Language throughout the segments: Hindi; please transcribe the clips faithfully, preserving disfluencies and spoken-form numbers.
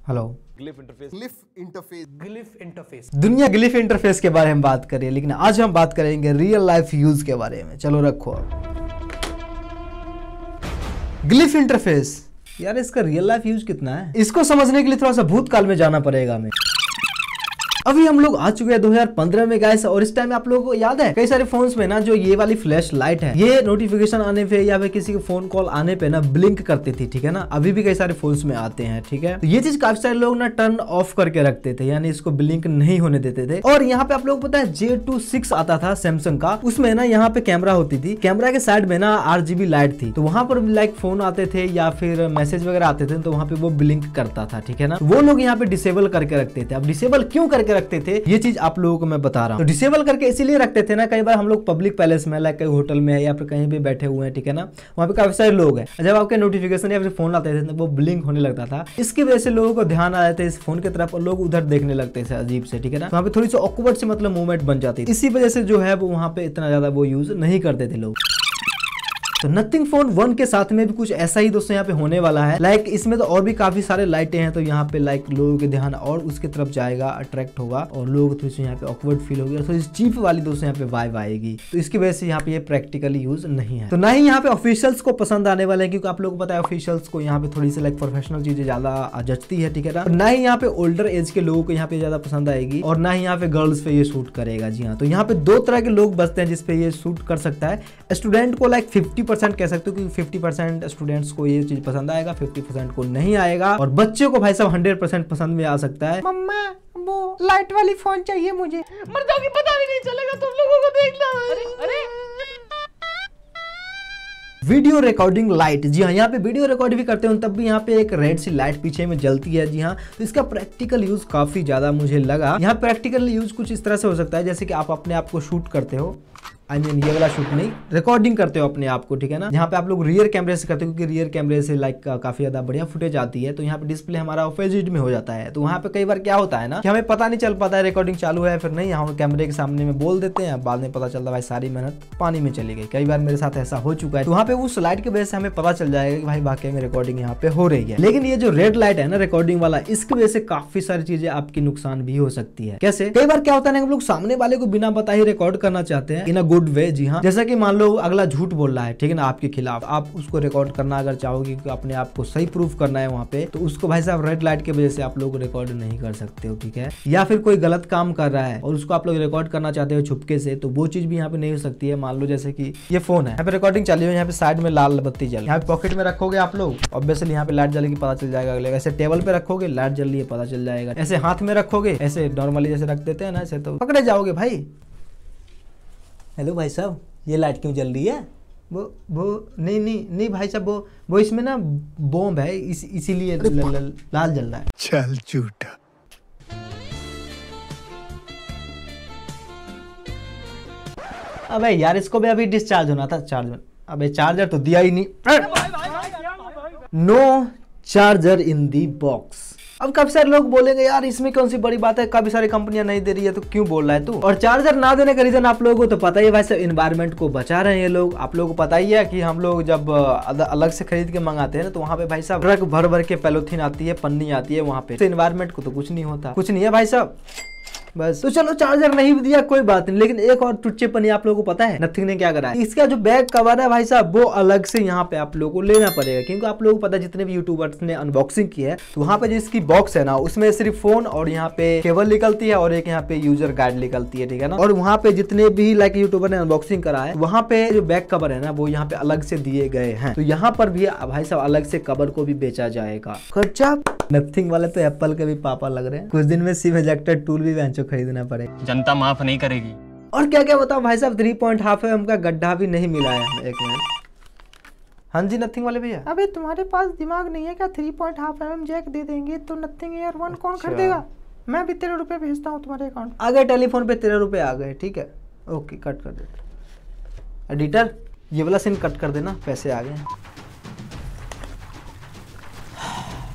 Hello. Glyph interface glyph interface glyph interface दुनिया ग्लिफ इंटरफेस के बारे में बात करें, लेकिन आज हम बात करेंगे रियल लाइफ यूज के बारे में। चलो रखो ग्लिफ इंटरफेस। यार इसका रियल लाइफ यूज कितना है, इसको समझने के लिए थोड़ा सा भूतकाल में जाना पड़ेगा हमें। अभी हम लोग आ चुके हैं दो हज़ार पंद्रह में गाइस, और इस टाइम आप लोगों को याद है कई सारे फोन्स में ना जो ये वाली फ्लैश लाइट है, ये नोटिफिकेशन आने पे या फिर किसी के फोन कॉल आने पे ना ब्लिंक करती थी, ठीक है ना। अभी भी कई सारे फोन्स में आते हैं, ठीक है। तो ये चीज काफी सारे लोग ना टर्न ऑफ करके रखते थे, यानी इसको ब्लिंक नहीं होने देते थे। और यहाँ पे आप लोग पता है जे टू सिक्स आता था सैमसंग का, उसमें ना यहाँ पे कैमरा होती थी, कैमरा के साइड में ना आरजीबी लाइट थी, तो वहां पर लाइक फोन आते थे या फिर मैसेज वगैरह आते थे तो वहां पे वो ब्लिंक करता था, ठीक है ना। वो लोग यहाँ पे डिसेबल करके रखते थे। अब डिसेबल क्यों करके रखते थे ये चीज आप लोगों को मैं बता रहा हूँ। तो डिसेबल करके इसीलिए रखते थे ना, कई बार हम लोग पब्लिक पैलेस में लाइक कहीं होटल में है या फिर कहीं भी बैठे हुए हैं, ठीक है ना, वहाँ पे काफी सारे लोग हैं, जब आपके नोटिफिकेशन या फिर फोन आते थे वो ब्लिंक होने लगता था। इसकी वजह से लोगों को ध्यान आ जाता है इस फोन की तरफ और लोग उधर देखने लगते थे अजीब से, ठीक है ना। वहाँ पे थोड़ी सी ऑकवर्ड से मतलब मूवमेंट बन जाती थी, इसी वजह से जो है वो वहाँ पे इतना ज्यादा वो यूज नहीं करते थे लोग। तो नथिंग फोन वन के साथ में भी कुछ ऐसा ही दोस्तों यहाँ पे होने वाला है। लाइक इसमें तो और भी काफी सारे लाइटें हैं, तो यहाँ पे लाइक लोगों के ध्यान और उसके तरफ जाएगा, अट्रैक्ट होगा और लोग थोड़ी सी यहाँ पे ऑकवर्ड फील होगी और थोड़ी चीप वाली दोस्तों यहाँ पे वाइब आएगी। तो इसकी वजह से यहाँ पे ये प्रैक्टिकली यूज नहीं है। तो ना ही यहाँ पे ऑफिशियल्स को पसंद आने वाले हैं, क्योंकि आप लोगों को पता है ऑफिशियल्स को यहाँ पे थोड़ी सी लाइक प्रोफेशनल चीजें ज्यादा जचती है, ठीक है ना। ना ही यहाँ पे ओल्डर एज के लोगों को यहाँ पे ज्यादा पसंद आएगी और ना ही यहाँ पे गर्ल्स पे ये शूट करेगा। जी हाँ, तो यहाँ पे दो तरह के लोग बसते हैं जिसपे ये शूट कर सकता है। स्टूडेंट को लाइक फिफ्टी परसेंट कह सकते हो, फिफ्टी परसेंट स्टूडेंट्स को ये चीज पसंद आएगा, फिफ्टी परसेंट को नहीं आएगा, और बच्चों को भाई साहब हंड्रेड परसेंट पसंद में आ सकता है। मम्मा वो लाइट वाली फोन चाहिए मुझे, मर्दों की पता भी नहीं चलेगा, तुम लोगों को देखना। अरे अरे वीडियो रिकॉर्डिंग लाइट, जी हाँ, यहाँ पे वीडियो रिकॉर्ड भी करते हैं तब भी यहाँ पे एक रेड सी लाइट पीछे में जलती है। जी हाँ, तो इसका प्रैक्टिकल यूज काफी ज्यादा मुझे लगा। यहाँ प्रैक्टिकल यूज कुछ इस तरह से हो सकता है जैसे कि आप अपने आप को शूट करते हो, आई मीन ये वाला शूट नहीं, रिकॉर्डिंग करते हो अपने आप को, ठीक है ना। यहाँ पे आप लोग रियर कैमरे से करते हो, क्योंकि रियर कैमरे से लाइक काफी ज्यादा बढ़िया फुटेज आती है। तो यहाँ पे डिस्प्ले हमारा ऑपोजिट में हो जाता है, तो वहाँ पे कई बार क्या होता है ना कि हमें पता नहीं चल पाता है रिकॉर्डिंग चालू है फिर नहीं, हम कैमरे के सामने में बोल देते हैं, बाद में पता चलता है भाई सारी मेहनत पानी में चली गई। कई बार मेरे साथ ऐसा हो चुका है। तो वहाँ पे उस लाइट की वजह से हमें पता चल जाएगा कि भाई वाकई में रिकॉर्डिंग यहाँ पे हो रही है। लेकिन ये जो रेड लाइट है ना रिकॉर्डिंग वाला, इसकी वजह से काफी सारी चीजें आपकी नुकसान भी हो सकती है। कैसे? कई बार क्या होता है ना, हम लोग सामने वाले को बिना बताए ही रिकॉर्ड करना चाहते हैं इन अ गुड वे। जी हाँ, जैसा कि मान लो अगला झूठ बोल रहा है, ठीक है ना, आपके खिलाफ, आप उसको रिकॉर्ड करना अगर चाहोगे कि अपने आप को सही प्रूफ करना है वहाँ पे, तो उसको भाई साहब रेड लाइट की वजह से आप लोग रिकॉर्ड नहीं कर सकते हो, ठीक है। या फिर कोई गलत काम कर रहा है और उसको आप लोग रिकॉर्ड करना चाहते हो छुपके से, तो वो चीज भी यहाँ पे नहीं हो सकती है। मान लो जैसे कि ये फोन है, यहाँ पे रिकॉर्डिंग चली हुई, यहाँ पे साइड में लाल बत्ती जल, यहाँ पे पॉकेट में रखोगे आप लोग, ऑब्वियसली यहाँ पे लाइट जलेगी, पता चल जाएगा अगले। ऐसे टेबल पे रखोगे, लाइट जल रही है, पता चल जाएगा। ऐसे हाथ में रखोगे, ऐसे नॉर्मली जैसे रख देते हैं ना, ऐसे तो पकड़े जाओगे भाई। हेलो भाई साहब, ये लाइट क्यों जल रही है? वो वो नहीं नहीं नहीं भाई साहब, वो वो इसमें ना बॉम्ब है, इस इसीलिए लाल जल रहा है। चल झूठा। अबे यार इसको भी अभी डिस्चार्ज होना था, चार्जर। अबे चार्जर तो दिया ही नहीं। No charger in the box. अब काफी सारे लोग बोलेंगे यार इसमें कौन सी बड़ी बात है, काफी सारी कंपनियां नहीं दे रही है तो क्यों बोल रहा है तू। और चार्जर ना देने का रीजन आप लोगों को तो पता ही है, वैसे एनवायरनमेंट को बचा रहे हैं ये लोग। आप लोगों को पता ही है कि हम लोग जब अलग से खरीद के मंगाते हैं ना, तो वहाँ पे भाई साहब ट्रक भर भर के पॉलीथीन आती है, पन्नी आती है वहाँ पे, तो एनवायरनमेंट को तो कुछ नहीं होता, कुछ नहीं है भाई साहब बस। तो चलो चार्जर नहीं भी दिया कोई बात नहीं, लेकिन एक और टुच्चेपनी आप लोगों को पता है नथिंग ने क्या करा है। इसका जो बैक कवर है भाई साहब वो अलग से यहाँ पे आप लोगों को लेना पड़ेगा, क्योंकि आप लोगों को पता है जितने भी यूट्यूबर्स ने अनबॉक्सिंग की है तो वहाँ पे जो इसकी बॉक्स है ना, उसमें सिर्फ फोन और यहाँ पे केबल निकलती है और एक यहाँ पे यूजर गाइड निकलती है, ठीक है ना। और वहाँ पे जितने भी लाइक यूट्यूबर ने अनबॉक्सिंग करा है, वहाँ पे जो बैक कवर है ना वो यहाँ पे अलग से दिए गए हैं। तो यहाँ पर भी भाई साहब अलग से कवर को भी बेचा जाएगा। खर्चा नथिंग वाले तो एप्पल के भी पापा लग रहे हैं, कुछ दिन में सिम इजेक्टर टूल भी बेंचो खरीदना पड़ेगा, जनता माफ नहीं करेगी। और क्या क्या बताओ भाई साहब, थ्री पॉइंट हाफ एम का गड्ढा भी नहीं मिला है। एक मिनट, हाँ जी नथिंग वाले भैया। अबे तुम्हारे पास दिमाग नहीं है क्या? Three point half M M jack दे देंगे तो नथिंग एयर वन कौन खरीदेगा? मैं भी तेरह रुपए भेजता हूँ तुम्हारे अकाउंट। आ गए टेलीफोन पे तेरह रुपए आ गए, ठीक है, ओके कट कर देते। एडिटर ये वाला सीन कट कर देना, पैसे आ गए।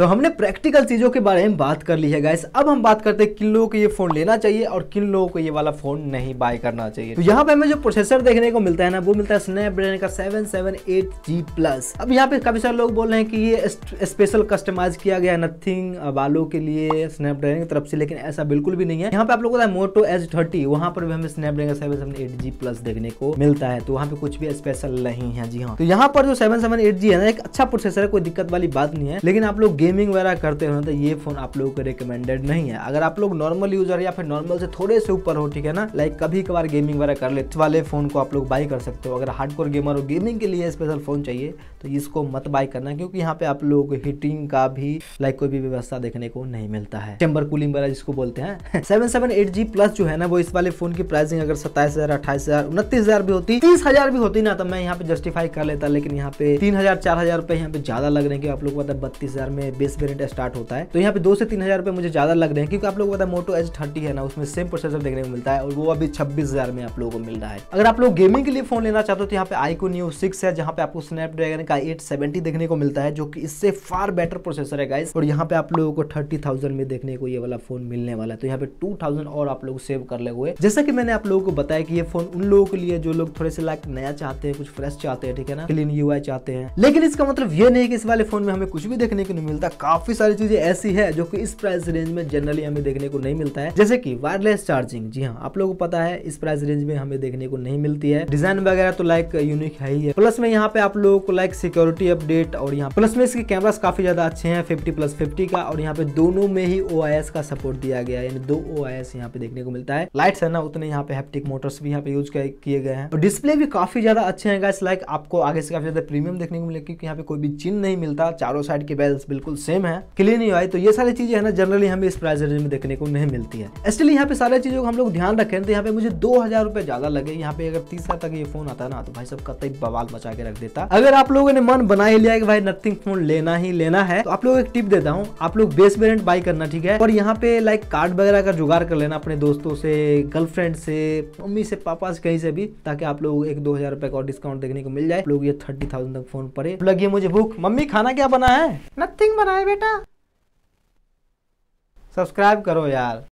तो हमने प्रैक्टिकल चीजों के बारे में बात कर ली है गाइस। अब हम बात करते हैं किन लोगों को ये फोन लेना चाहिए और किन लोगों को ये वाला फोन नहीं बाय करना चाहिए। तो यहाँ पे हमें जो प्रोसेसर देखने को मिलता है ना, वो मिलता है स्नैपड्रैगन का seven seven eight G plus. अब यहाँ पे काफी सारे लोग बोल रहे हैं कि ये स्पेशल कस्टमाइज किया गया नथिंग वालों के लिए स्नैपड्रैगन की तरफ से, लेकिन ऐसा बिल्कुल भी नहीं है। यहाँ पे आप लोगों को मोटो एच थर्टी, वहाँ पर भी हमें स्नैपड्रैगन का seven seven eight G plus देखने को मिलता है, तो वहाँ पे कुछ भी स्पेशल नहीं है। जी हाँ, तो यहाँ पर जो सेवन सेवन एट जी है ना, एक अच्छा प्रोसेसर है, कोई दिक्कत वाली बात नहीं है, लेकिन आप लोग गेमिंग वगैरह करते हो ना, तो ये फोन आप लोगों को रिकमेंडेड नहीं है। अगर आप लोग नॉर्मल यूजर या फिर नॉर्मल से थोड़े से ऊपर हो, ठीक है ना, लाइक कभी कभार गेमिंग वगैरह कर ले, वाले फोन को आप लोग बाई कर सकते हो। अगर हार्डकोर गेमर हो, गेमिंग के लिए स्पेशल फोन चाहिए, तो इसको मत बाई करना, क्योंकि यहाँ पे आप लोगों को हीटिंग का भी लाइक कोई भी व्यवस्था देखने को नहीं मिलता है, चैम्बर कूलिंग वगैरह जिसको बोलते हैं। Seven seven eight G plus जो है ना, वो इस वाले फोन की प्राइसिंग अगर सत्ताईस हजार अट्ठाईस हजार उनतीस हजार भी होती, तीस हजार भी होती ना, तो मैं यहाँ पे जस्टिफाई कर लेता, लेकिन यहाँ पे तीन हजार चार हजार रुपए यहाँ पे ज्यादा लग रहे हैं, क्योंकि आप लोग को पता है बत्तीस हजार में बेस वेरिएंट स्टार्ट होता है, तो यहाँ पे दो से तीन हजार रुपए मुझे ज्यादा लग रहे हैं, क्योंकि आप लोग को पता है मोटो एच थर्टी है ना, उसमें सेम प्रोसेसर देखने को मिलता है और वो अभी छब्बीस हजार में आप लोगों को मिल रहा है। अगर आप लोग गेमिंग के लिए फोन लेना चाहते हो, तो यहाँ पे आईक्यून न्यू सिक्स है, जहाँ पे आपको स्नैपड्रैगन का एट सेवेंटी देखने को मिलता है, जो कि इससे फार बेटर प्रोसेसर है गाइस, और यहाँ पे आप लोगों को थर्टी थाउजेंड में देखने को ये वाला फोन मिलने वाला है, तो यहाँ पे टू थाउजेंड और आप लोग सेव कर ले हुए। जैसा कि मैंने आप लोगों को बताया कि ये फोन उन लोगों के लिए जो लोग थोड़े से लाइक नया चाहते हैं, कुछ फ्रेश चाहते हैं, ठीक है ना, क्लीन यूआई चाहते हैं, लेकिन इसका मतलब ये नहीं कि इस वाले फोन में हमें कुछ भी देखने को नहीं मिलता। काफी सारी चीजें ऐसी है जो कि इस प्राइस रेंज में जनरली हमें देखने को नहीं मिलता है, जैसे कि वायरलेस चार्जिंग। जी हाँ, आप लोगों को पता है इस प्राइस रेंज में हमें देखने को नहीं मिलती है। डिजाइन वगैरह तो लाइक यूनिक है ही है, प्लस में यहाँ पे आप लोगों को लाइक सिक्योरिटी अपडेट, और यहाँ प्लस में इसके कैमरास काफी ज्यादा अच्छे हैं, फिफ्टी प्लस फिफ्टी का, और यहाँ पे दोनों में ही ओ आई एस का सपोर्ट दिया गया है, यानी दो ओ आई एस यहाँ पे देखने को मिलता है। लाइट्स है ना, उतने यहाँ पे हैप्टिक मोटर्स भी यहाँ पे यूज किए गए हैं, और डिस्प्ले भी काफी ज्यादा अच्छे हैं गाइस। लाइक आपको आगे से काफी ज्यादा प्रीमियम देखने को मिलेगा, क्योंकि यहाँ पे कोई भी चिन्ह नहीं मिलता, चारों साइड के बेल्स बिल्कुल सेम है, क्लीन यूआई। तो ये सारी चीजें है ना, जनरली हमें इस प्राइस रेंज में देखने को नहीं मिलती है। इसलिए यहाँ पे सारी चीजों को हम लोग ध्यान रखें, तो यहाँ पे मुझे दो हजार रुपए ज्यादा लगे। यहाँ पे अगर तीस हजार तक ये फोन आता है ना, तो भाई सब कतई बवाल मचा के रख देता। अगर आप लोगों ने मन बना ही लिया कि भाई नथिंग फोन लेना ही लेना है, तो आप लोग एक टिप देता हूँ, आप लोग बेस वेरिएंट बाई करना, ठीक है, और यहाँ पे लाइक कार्ड वगैरह का जुगाड़ कर लेना अपने दोस्तों से, गर्लफ्रेंड से, मम्मी से, पापा से, कहीं से भी, ताकि आप लोग एक दो हजार रुपए का डिस्काउंट देखने को मिल जाए। लोग ये थर्टी थाउजेंड तक फोन पड़े। लगी मुझे भूख, मम्मी खाना क्या बना है? नथिंग बना है बेटा। सब्सक्राइब करो यार।